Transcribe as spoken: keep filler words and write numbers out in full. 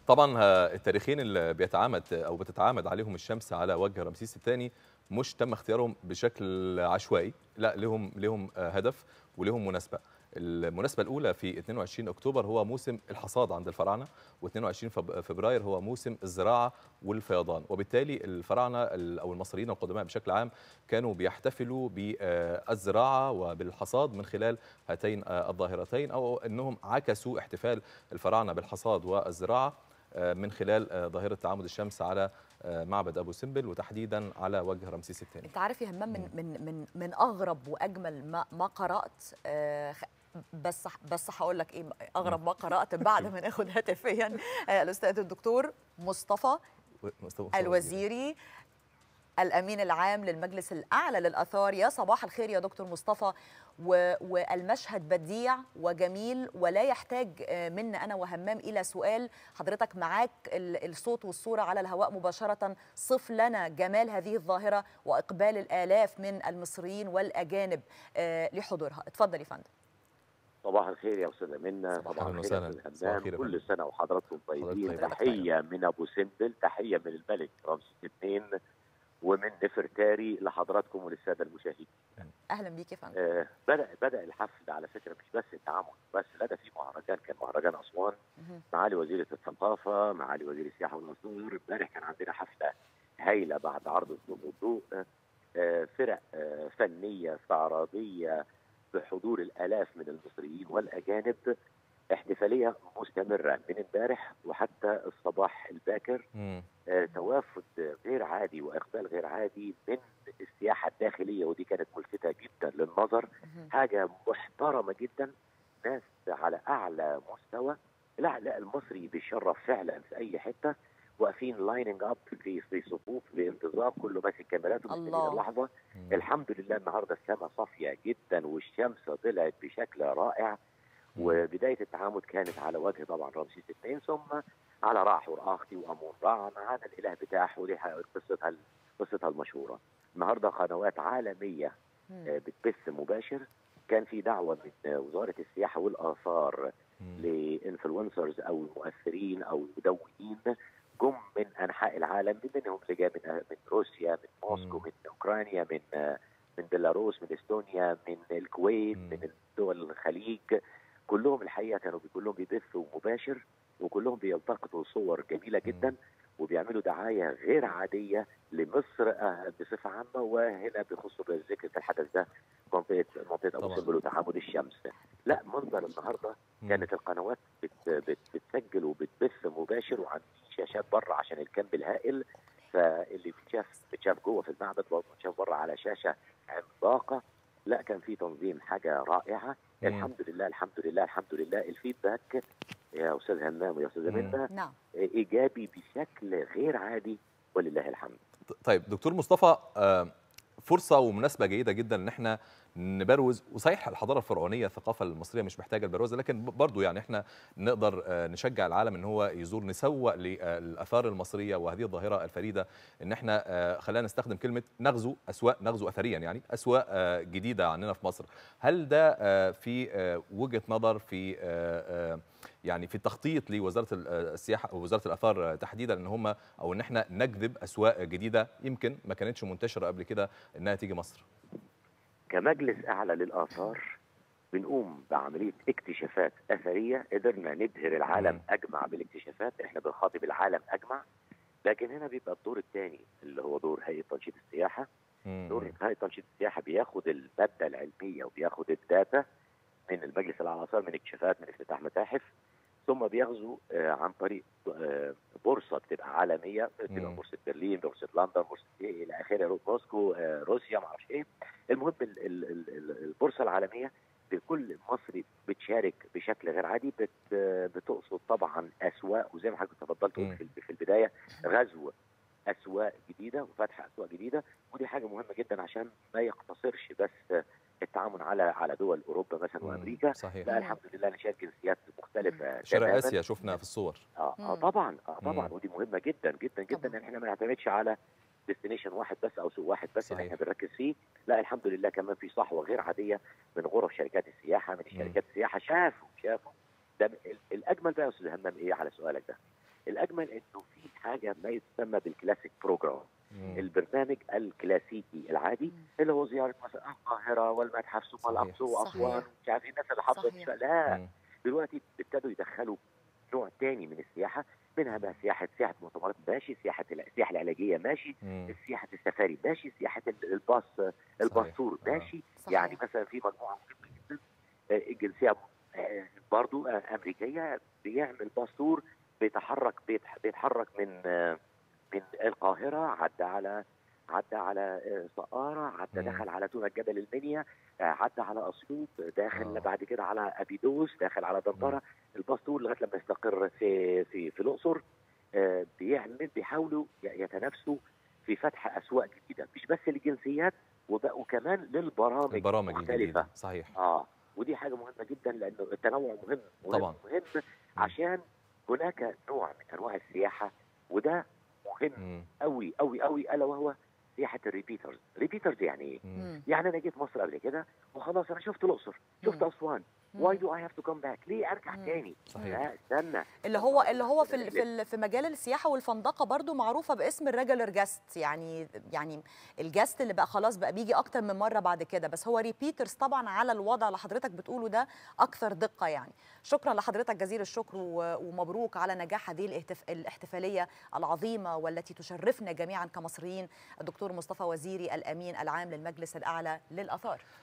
طبعا ها- التاريخين اللي بيتعامد او بتتعامد عليهم الشمس على وجه رمسيس الثاني مش تم اختيارهم بشكل عشوائي، لا لهم لهم آه، هدف ولهم مناسبه. المناسبه الاولى في اثنين وعشرين اكتوبر هو موسم الحصاد عند الفراعنه، و22 فبراير هو موسم الزراعه والفيضان، وبالتالي الفراعنه ال- او المصريين القدماء بشكل عام كانوا بيحتفلوا بالزراعه وبالحصاد من خلال هاتين آه، الظاهرتين، او انهم عكسوا احتفال الفراعنه بالحصاد والزراعه من خلال ظاهرة تعامد الشمس على معبد أبو سمبل، وتحديدا على وجه رمسيس الثاني. انت عارف يا همام، من من من من اغرب واجمل ما, ما قرات، آه بس بس هقول لك ايه اغرب ما قرات بعد ما ناخد هاتفيا آه الاستاذ الدكتور مصطفى الوزيري الامين العام للمجلس الاعلى للاثار. يا صباح الخير يا دكتور مصطفى. والمشهد بديع وجميل ولا يحتاج منا انا وهمام الى سؤال. حضرتك معاك الصوت والصوره على الهواء مباشره، صف لنا جمال هذه الظاهره واقبال الالاف من المصريين والاجانب لحضورها. اتفضل يا فندم. صباح الخير يا استاذه منى، صباح الخير يا استاذ همام، كل سنه وحضراتكم طيبين. تحيه من ابو سمبل، تحيه من الملك رمسيس الثاني ومن نفرتاري لحضراتكم وللساده المشاهدين. اهلا بيك يا فندم. آه بدا بدا الحفل على فكره مش بس التعامد بس، لا ده في مهرجان، كان مهرجان اسوان. معالي وزيره الثقافه، معالي وزير السياحه والاثار، امبارح كان عندنا حفله هايله بعد عرض الضوء. آه فرق آه فنيه استعراضيه بحضور الالاف من المصريين والاجانب، احتفاليه مستمره من امبارح وحتى الصباح الباكر. آه توافد غير عادي واقبال غير عادي من السياحه الداخليه، ودي كانت ملفته جدا للنظر، حاجه محترمه جدا، ناس على اعلى مستوى. لا لا المصري بيشرف فعلا في اي حته، واقفين لايننج اب في في صفوف بانتظام، كله ماسك كاميراته مستنيين اللحظه. الحمد لله النهارده السماء صافيه جدا والشمس طلعت بشكل رائع، وبدايه التعامد كانت على وجه طبعا رمسيس الثاني، ثم على رع وراختي وامون رع مع الاله بتاعه، ودي قصتها قصتها المشهوره. النهارده قنوات عالميه بتبث مباشر. كان في دعوه من وزاره السياحه والاثار لانفلونسرز او المؤثرين او المدونين جم من انحاء العالم، منهم اللي جاء من من روسيا، من موسكو، من اوكرانيا، من من بيلاروس، من استونيا، من الكويت، من دول الخليج. كلهم الحقيقه كانوا كلهم بيبثوا مباشر، وكلهم بيلتقطوا صور جميله جدا، وبيعملوا دعايه غير عاديه لمصر بصفه عامه، وهنا بيخصوا بالذكر في الحدث ده منطقه منطقه ابو سمبل وتعامد الشمس. لا منظر النهارده كانت القنوات بت بت بتسجل وبتبث مباشر، وعندي شاشات بره عشان الكامب الهائل، فاللي بيتشاف بيتشاف جوه في المعبد برضه بيتشاف بره على شاشه عملاقه. لا كان في تنظيم حاجه رائعه. مم. الحمد لله الحمد لله الحمد لله. الفيدباك يا استاذ همام ويا استاذه منى نعم ايجابي بشكل غير عادي ولله الحمد. طيب دكتور مصطفى، فرصه ومناسبه جيده جدا ان احنا نبروز، وصحيح الحضاره الفرعونيه الثقافه المصريه مش محتاجه البروز، لكن برضو يعني احنا نقدر نشجع العالم ان هو يزور، نسوق للاثار المصريه وهذه الظاهره الفريده، ان احنا خلينا نستخدم كلمه نغزو اسواق، نغزو اثريا يعني اسواق جديده عندنا في مصر. هل ده في وجهه نظر في يعني في التخطيط لوزاره السياحه ووزاره الاثار تحديدا، ان هم او ان احنا نجذب اسواق جديده يمكن ما كانتش منتشره قبل كده انها تيجي مصر؟ كمجلس اعلى للاثار بنقوم بعمليه اكتشافات اثريه، قدرنا نبهر العالم اجمع بالاكتشافات، احنا بنخاطب العالم اجمع. لكن هنا بيبقى الدور الثاني اللي هو دور هيئه تنشيط السياحه. دور هيئه تنشيط السياحه بياخد الماده العلميه وبياخد الداتا من المجلس الاعلى للاثار، من اكتشافات، من افتتاح متاحف، ثم بيغزو عن طريق بورصه بتبقى عالميه، بتبقى بورصه برلين، بورصه لندن، بورصه ايه الى اخره، موسكو، روسيا، ما اعرفش ايه. المهم البورصه العالميه بكل مصري بتشارك بشكل غير عادي، بت بتقصد طبعا اسواق، وزي ما حضرتك تفضلت في البدايه غزو اسواق جديده وفتح اسواق جديده، ودي حاجه مهمه جدا عشان ما يقتصرش بس التعامل على على دول اوروبا مثلا وامريكا. صحيح. لا الحمد لله نشاهد جنسيات مختلفه شرق اسيا شفنا في الصور. اه, آه طبعا اه طبعا مم. ودي مهمه جدا جدا جدا ان احنا ما نعتمدش على ديستنيشن واحد بس او سوق واحد بس اللي احنا بنركز فيه. لا الحمد لله كمان في صحوه غير عاديه من غرف شركات السياحه، من شركات السياحه شافوا شافوا ده. الاجمل بقى يا استاذ همام ايه على سؤالك ده، الاجمل انه في حاجه ما يسمى بالكلاسيك بروجرام، البرنامج الكلاسيكي العادي اللي هو زياره مثلا القاهره والمتحف ثم الاقصر واسوان، مش عارف الناس اللي حافظه. لا مم. دلوقتي ابتدوا يدخلوا نوع تاني من السياحه، منها بقى سياحه سياحه مؤتمرات ماشي، سياحه السياحه العلاجيه ماشي، مم. سياحه السفاري ماشي، سياحه الباص الباسور ماشي. صحيح. يعني مثلا في مجموعه مهمه جدا الجنسيه برضو امريكيه بيعمل باسور بيتحرك بيتحرك من من القاهره، عدى على عدى على سقاره، عدى دخل على تونة جبل المنيا، عدى على اسيوط، داخل آه. بعد كده على ابيدوس، داخل على دنطره. الباسور لغايه لما يستقر في في في الاقصر. بيعمل بيحاولوا يتنافسوا في فتح اسواق جديده، مش بس للجنسيات وكمان للبرامج البرامج مختلفه. الجديدة. صحيح. اه ودي حاجه مهمه جدا لانه التنوع مهم مهم طبعا. مهم عشان هناك نوع من انواع السياحه وده مهم قوي قوي قوي، الا وهو سياحه الريبيترز. ريبيترز يعني ايه؟ يعني انا جيت مصر قبل كده وخلاص انا شفت الاقصر، شفت اسوان، واي دو اي هاف تو كم باك؟ ليه ارجع مم. تاني؟ صحيح. لا استنى. اللي هو اللي هو في في في مجال السياحه والفندقه برضو معروفه باسم الريجولر جاست، يعني يعني الجاست اللي بقى خلاص بقى بيجي اكتر من مره بعد كده، بس هو ريبيترز طبعا على الوضع اللي حضرتك بتقوله ده اكثر دقه يعني. شكرا لحضرتك جزيل الشكر ومبروك على نجاح هذه الاحتفاليه العظيمه والتي تشرفنا جميعا كمصريين. الدكتور مصطفى وزيري الامين العام للمجلس الاعلى للاثار.